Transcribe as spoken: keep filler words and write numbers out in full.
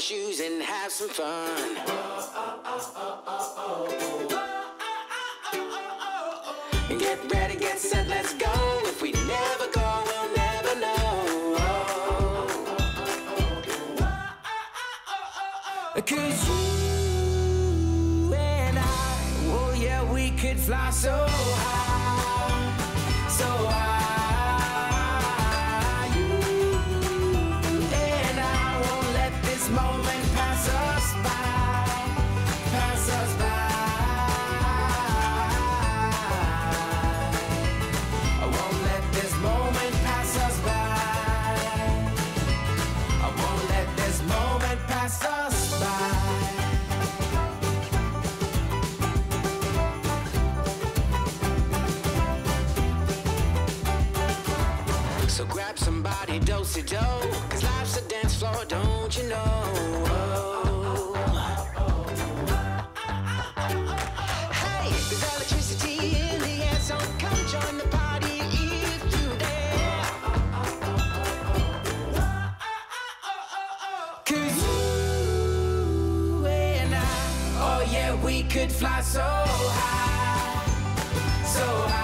shoes and have some fun. Get ready, get set, let's go. If we never go, we'll never know. 'Cause you and I, oh yeah, we could fly so high, so high. You and I won't let this moment pass us by, pass us by. Pass us by. So grab somebody, do-si-do, 'cause life's a dance floor, don't you know? Hey, there's electricity in the air, so come join the party if you dare. 'Cause yeah, we could fly so high, so high.